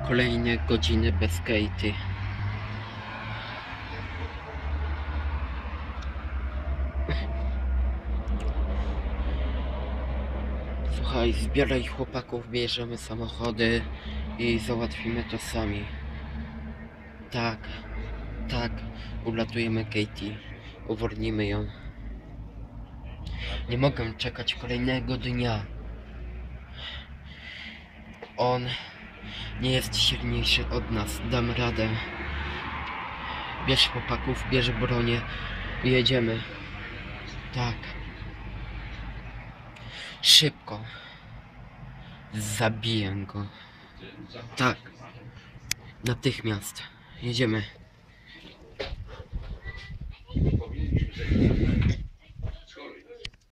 Kolejne godziny bez Katie. Słuchaj, zbieraj chłopaków, bierzemy samochody i załatwimy to sami. Tak, tak, uratujemy Katie, uwolnimy ją. Nie mogę czekać kolejnego dnia. On nie jest silniejszy od nas, dam radę. Bierz chłopaków, bierz bronię i jedziemy. Tak. Szybko. Zabiję go. Tak. Natychmiast. Jedziemy.